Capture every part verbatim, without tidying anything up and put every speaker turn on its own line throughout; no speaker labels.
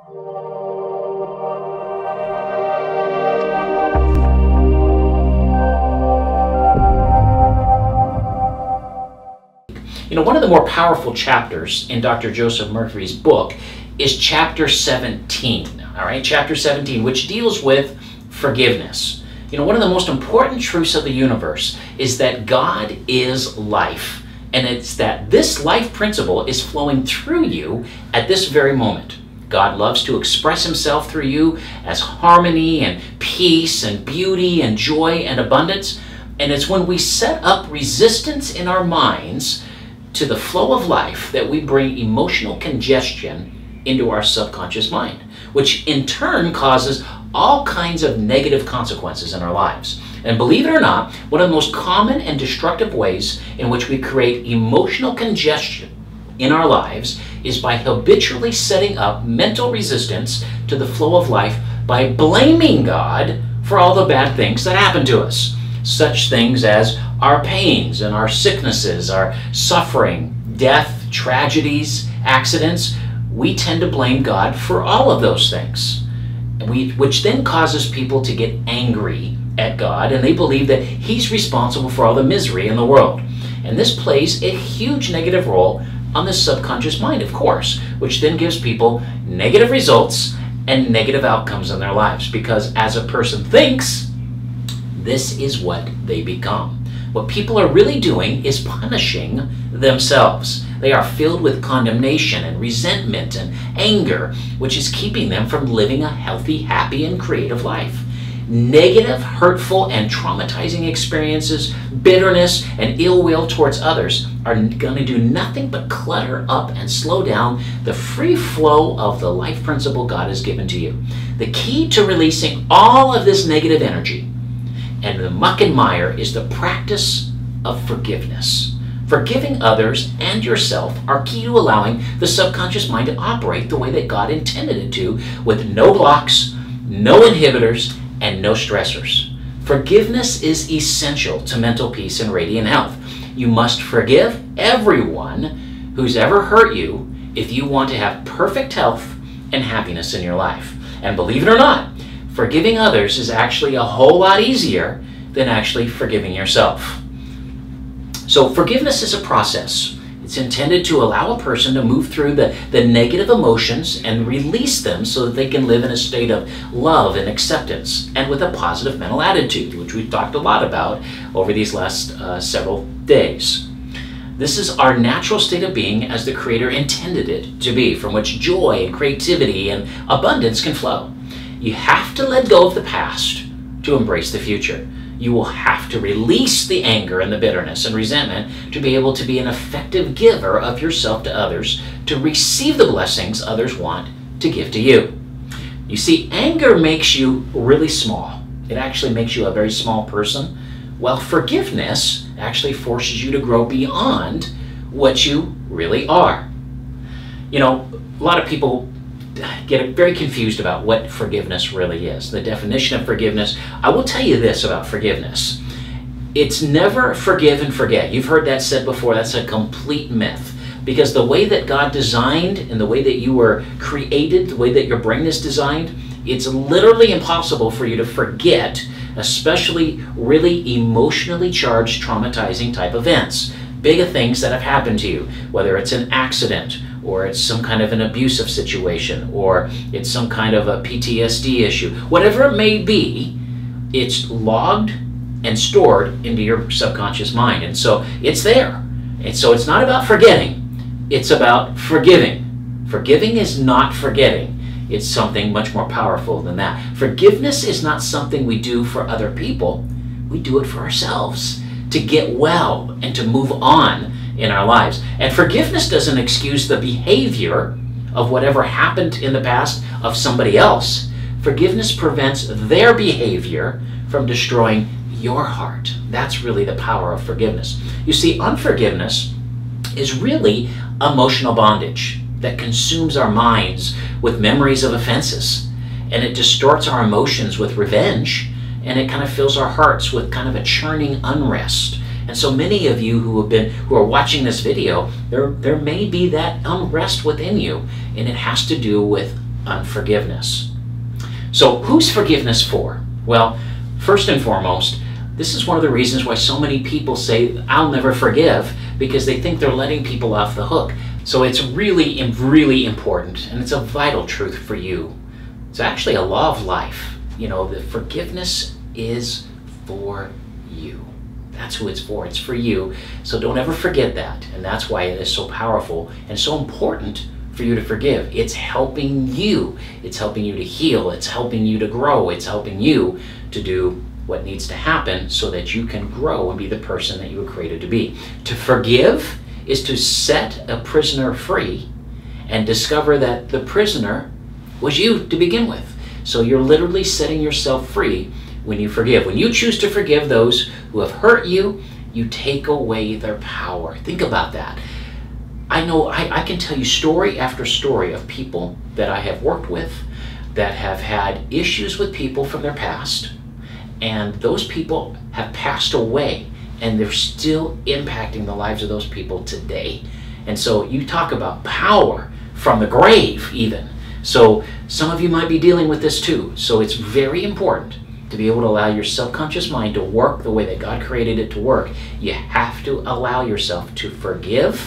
You know, one of the more powerful chapters in Doctor Joseph Murphy's book is chapter seventeen, all right? Chapter seventeen, which deals with forgiveness. You know, one of the most important truths of the universe is that God is life, and it's that this life principle is flowing through you at this very moment. God loves to express himself through you as harmony and peace and beauty and joy and abundance, and it's when we set up resistance in our minds to the flow of life that we bring emotional congestion into our subconscious mind, which in turn causes all kinds of negative consequences in our lives. And believe it or not, one of the most common and destructive ways in which we create emotional congestion in our lives is by habitually setting up mental resistance to the flow of life by blaming God for all the bad things that happen to us. Such things as our pains and our sicknesses, our suffering, death, tragedies, accidents. We tend to blame God for all of those things, we, which then causes people to get angry at God, and they believe that he's responsible for all the misery in the world. And this plays a huge negative role on the subconscious mind, of course, which then gives people negative results and negative outcomes in their lives, because as a person thinks, this is what they become. What people are really doing is punishing themselves. They are filled with condemnation and resentment and anger, which is keeping them from living a healthy, happy, and creative life. Negative, hurtful, and traumatizing experiences, bitterness, and ill will towards others are going to do nothing but clutter up and slow down the free flow of the life principle God has given to you. The key to releasing all of this negative energy and the muck and mire is the practice of forgiveness. Forgiving others and yourself are key to allowing the subconscious mind to operate the way that God intended it to, with no blocks, no inhibitors, and no stressors. Forgiveness is essential to mental peace and radiant health. You must forgive everyone who's ever hurt you if you want to have perfect health and happiness in your life. And believe it or not, forgiving others is actually a whole lot easier than actually forgiving yourself. So forgiveness is a process. It's intended to allow a person to move through the, the negative emotions and release them so that they can live in a state of love and acceptance and with a positive mental attitude, which we've talked a lot about over these last uh, several days. This is our natural state of being as the Creator intended it to be, from which joy and creativity and abundance can flow. You have to let go of the past to embrace the future. You will have to release the anger and the bitterness and resentment to be able to be an effective giver of yourself to others, to receive the blessings others want to give to you. You see, anger makes you really small. It actually makes you a very small person, while forgiveness actually forces you to grow beyond what you really are. You know, a lot of people get very confused about what forgiveness really is, the definition of forgiveness. I will tell you this about forgiveness. It's never forgive and forget. You've heard that said before. That's a complete myth, because the way that God designed and the way that you were created, the way that your brain is designed, it's literally impossible for you to forget, especially really emotionally charged, traumatizing type events. Big things that have happened to you, whether it's an accident, or it's some kind of an abusive situation, or it's some kind of a P T S D issue. Whatever it may be, it's logged and stored into your subconscious mind. And so it's there. And so it's not about forgetting, it's about forgiving. Forgiving is not forgetting. It's something much more powerful than that. Forgiveness is not something we do for other people. We do it for ourselves, to get well and to move on in our lives. And forgiveness doesn't excuse the behavior of whatever happened in the past of somebody else. Forgiveness prevents their behavior from destroying your heart. That's really the power of forgiveness. You see, unforgiveness is really emotional bondage that consumes our minds with memories of offenses, and it distorts our emotions with revenge, and it kind of fills our hearts with kind of a churning unrest. And so many of you who have been, who are watching this video, there, there may be that unrest within you, and it has to do with unforgiveness. So who's forgiveness for? Well, first and foremost, this is one of the reasons why so many people say, I'll never forgive, because they think they're letting people off the hook. So it's really, really important, and it's a vital truth for you. It's actually a law of life. You know, the forgiveness is for you. That's who it's for. It's for you. So don't ever forget that. And that's why it is so powerful and so important for you to forgive. It's helping you. It's helping you to heal. It's helping you to grow. It's helping you to do what needs to happen so that you can grow and be the person that you were created to be. To forgive is to set a prisoner free and discover that the prisoner was you to begin with. So you're literally setting yourself free when you forgive. When you choose to forgive those who have hurt you, you take away their power. Think about that. I know I, I can tell you story after story of people that I have worked with that have had issues with people from their past, and those people have passed away, and they're still impacting the lives of those people today. And so you talk about power from the grave even. So some of you might be dealing with this too. So it's very important to be able to allow your subconscious mind to work the way that God created it to work. You have to allow yourself to forgive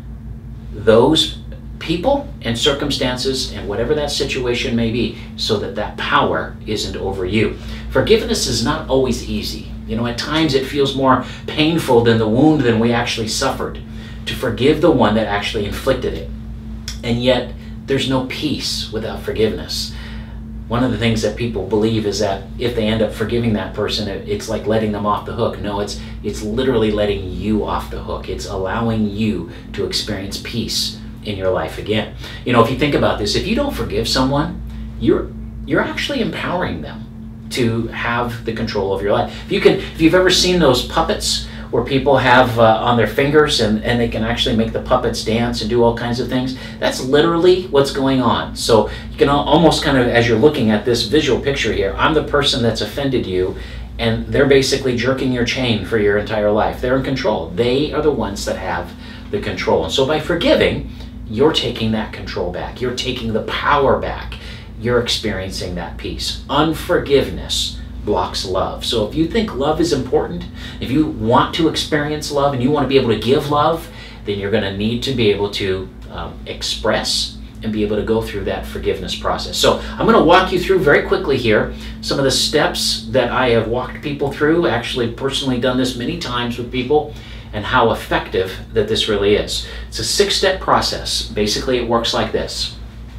those people and circumstances and whatever that situation may be, so that that power isn't over you. Forgiveness is not always easy. You know, at times it feels more painful than the wound than we actually suffered, to forgive the one that actually inflicted it. And yet there's no peace without forgiveness. One of the things that people believe is that if they end up forgiving that person, it's like letting them off the hook. No, it's it's literally letting you off the hook. It's allowing you to experience peace in your life again. You know, if you think about this, if you don't forgive someone, you're you're actually empowering them to have the control of your life. If you can, if you've ever seen those puppets where people have uh, on their fingers and, and they can actually make the puppets dance and do all kinds of things, that's literally what's going on. So you can al almost kind of, as you're looking at this visual picture here, I'm the person that's offended you, and they're basically jerking your chain for your entire life. They're in control. They are the ones that have the control. And so by forgiving, you're taking that control back. You're taking the power back. You're experiencing that peace. Unforgiveness blocks love. So if you think love is important, if you want to experience love and you want to be able to give love, then you're going to need to be able to um, express and be able to go through that forgiveness process. So I'm going to walk you through very quickly here some of the steps that I have walked people through, actually personally done this many times with people, and how effective that this really is. It's a six-step process. Basically, it works like this.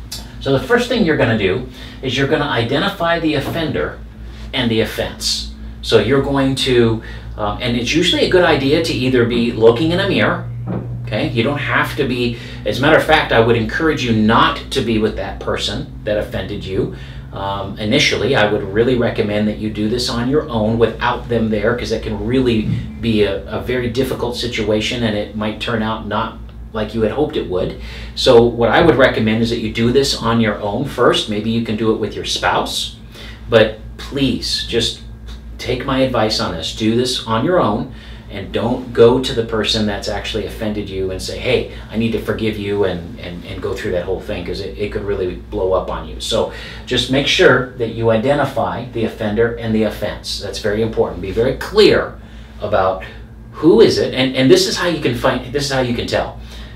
So the first thing you're going to do is you're going to identify the offender and the offense. So you're going to, um, and it's usually a good idea to either be looking in a mirror, okay? You don't have to be, as a matter of fact, I would encourage you not to be with that person that offended you. Um, initially, I would really recommend that you do this on your own without them there, because it can really be a, a very difficult situation, and it might turn out not like you had hoped it would. So what I would recommend is that you do this on your own first. Maybe you can do it with your spouse, but please just take my advice on this. Do this on your own, and don't go to the person that's actually offended you and say, hey, I need to forgive you, and, and, and go through that whole thing, because it, it could really blow up on you. So just make sure that you identify the offender and the offense. That's very important. Be very clear about who is it, and, and this is how you can find, this is how you can tell.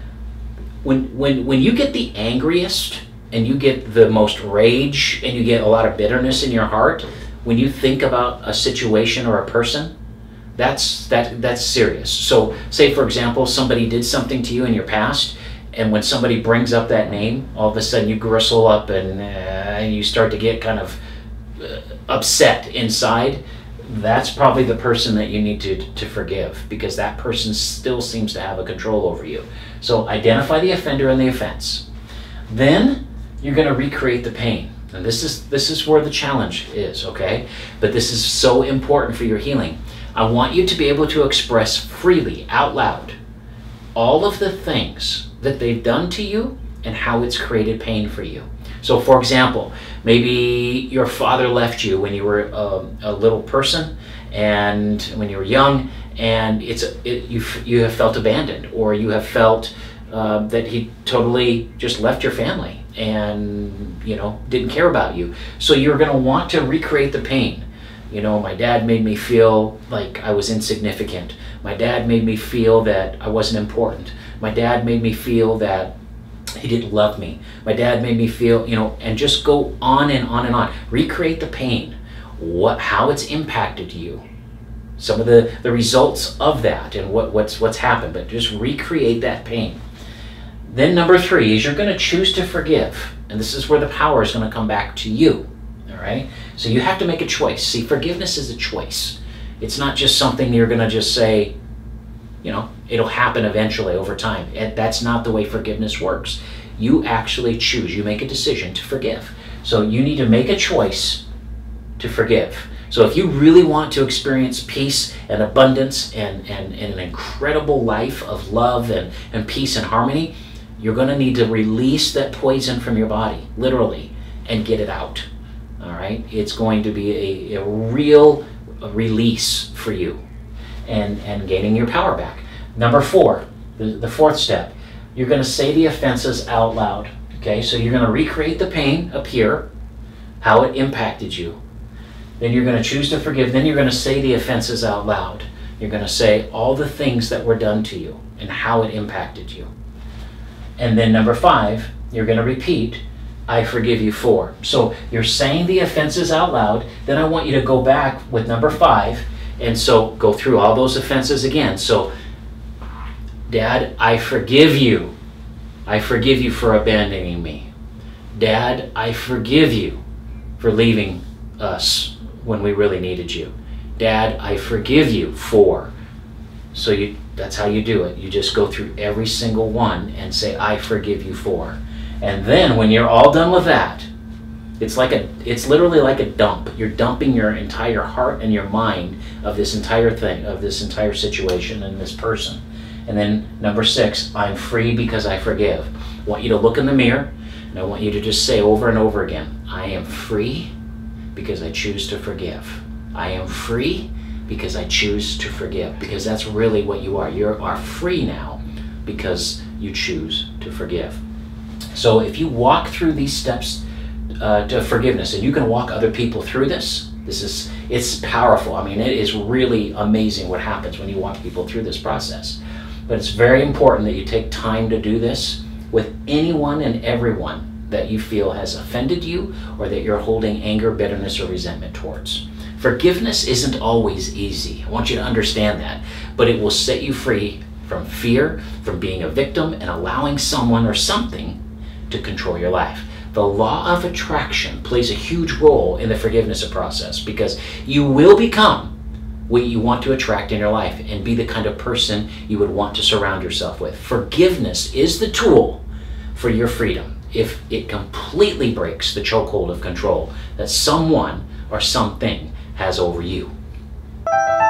When, when, when you get the angriest and you get the most rage and you get a lot of bitterness in your heart, when you think about a situation or a person, that's, that, that's serious. So say, for example, somebody did something to you in your past, and when somebody brings up that name, all of a sudden you bristle up and, uh, and you start to get kind of uh, upset inside. That's probably the person that you need to, to forgive, because that person still seems to have a control over you. So identify the offender and the offense. Then you're going to recreate the pain. And this is, this is where the challenge is, okay? But this is so important for your healing. I want you to be able to express freely, out loud, all of the things that they've done to you and how it's created pain for you. So for example, maybe your father left you when you were a, a little person, and when you were young, and it's it, you you have felt abandoned, or you have felt uh, that he totally just left your family, and, you know, didn't care about you. So you're going to want to recreate the pain. You know, my dad made me feel like I was insignificant. My dad made me feel that I wasn't important. My dad made me feel that he didn't love me. My dad made me feel, you know, and just go on and on and on. Recreate the pain, what, how it's impacted you, some of the, the results of that and what, what's, what's happened, but just recreate that pain. Then number three is you're going to choose to forgive. And this is where the power is going to come back to you. All right? So you have to make a choice. See, forgiveness is a choice. It's not just something you're going to just say, you know, it'll happen eventually over time. And that's not the way forgiveness works. You actually choose. You make a decision to forgive. So you need to make a choice to forgive. So if you really want to experience peace and abundance and, and, and an incredible life of love and, and peace and harmony, you're going to need to release that poison from your body, literally, and get it out. All right? It's going to be a, a real release for you and, and gaining your power back. Number four, the, the fourth step, you're going to say the offenses out loud. Okay? So you're going to recreate the pain up here, how it impacted you. Then you're going to choose to forgive. Then you're going to say the offenses out loud. You're going to say all the things that were done to you and how it impacted you. And then number five, you're going to repeat, I forgive you for. So you're saying the offenses out loud. Then I want you to go back with number five. And so go through all those offenses again. So, Dad, I forgive you. I forgive you for abandoning me. Dad, I forgive you for leaving us when we really needed you. Dad, I forgive you for. So you, that's how you do it. You just go through every single one and say, I forgive you for. And then when you're all done with that, it's like a, it's literally like a dump. You're dumping your entire heart and your mind of this entire thing, of this entire situation and this person. And then number six, I'm free because I forgive. I want you to look in the mirror and I want you to just say over and over again, I am free because I choose to forgive. I am free because I choose to forgive. Because that's really what you are. You are free now because you choose to forgive. So if you walk through these steps uh, to forgiveness, and you can walk other people through this, this is, it's powerful. I mean, it is really amazing what happens when you walk people through this process. But it's very important that you take time to do this with anyone and everyone that you feel has offended you or that you're holding anger, bitterness, or resentment towards. Forgiveness isn't always easy. I want you to understand that. But it will set you free from fear, from being a victim, and allowing someone or something to control your life. The law of attraction plays a huge role in the forgiveness process because you will become what you want to attract in your life and be the kind of person you would want to surround yourself with. Forgiveness is the tool for your freedom if it completely breaks the chokehold of control that someone or something has over you.